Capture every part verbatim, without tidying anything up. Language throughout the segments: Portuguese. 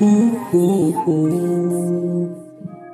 Uh, uh, uh.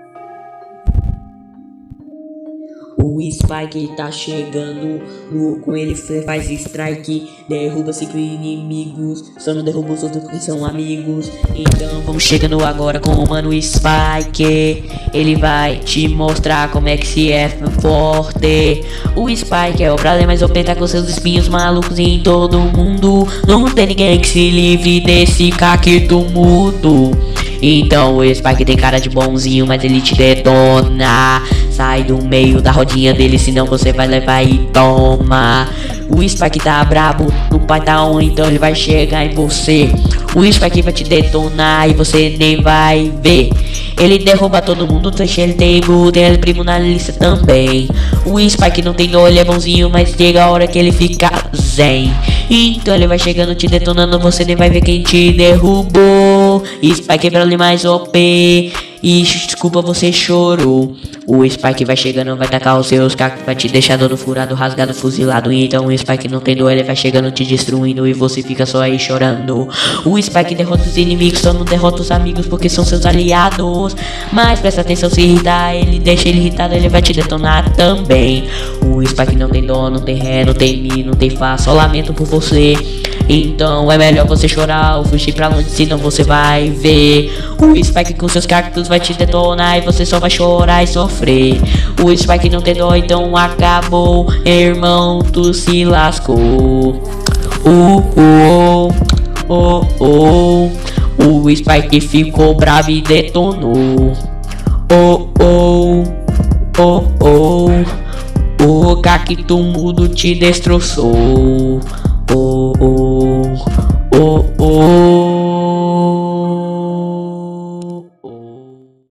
O Spike tá chegando, no, com ele faz strike, derruba cinco inimigos, só não derruba os outros porque são amigos. Então vamos chegando agora com o mano Spike, ele vai te mostrar como é que se é forte. O Spike é o brother mais O P, tá com seus espinhos malucos em todo mundo. Não tem ninguém que se livre desse caquito mudo. Então o Spike tem cara de bonzinho, mas ele te detona. Sai do meio da rodinha dele, senão você vai levar e toma. O Spike tá brabo, no pai tá on, então ele vai chegar em você. O Spike vai te detonar e você nem vai ver. Ele derruba todo mundo, deixa ele tempo, tem ele primo na lista também. O Spike não tem dor, ele é bonzinho, mas chega a hora que ele fica zen. Então ele vai chegando, te detonando, você nem vai ver quem te derrubou. Spike é pra ali mais O P. Ixi, desculpa, você chorou. O Spike vai chegando, vai tacar os seus cacos, vai te deixar todo furado, rasgado, fuzilado. Então o Spike não tem dor, ele vai chegando, te destruindo e você fica só aí chorando. O Spike derrota os inimigos, só não derrota os amigos porque são seus aliados. Mas presta atenção, se irritar, ele deixa ele irritado, ele vai te detonar também. O Spike não tem dó, não tem ré, não tem mi, não tem fá, só lamento por você. Então é melhor você chorar ou fugir pra longe, senão você vai ver. O Spike com seus cactos vai te detonar e você só vai chorar e sofrer. O Spike não tem dó, então acabou, irmão, tu se lascou. Uh, uh, oh, oh, oh. O Spike ficou bravo e detonou. Oh, oh, oh, oh. O cacto mudo te destroçou. Oh, oh, oh, oh.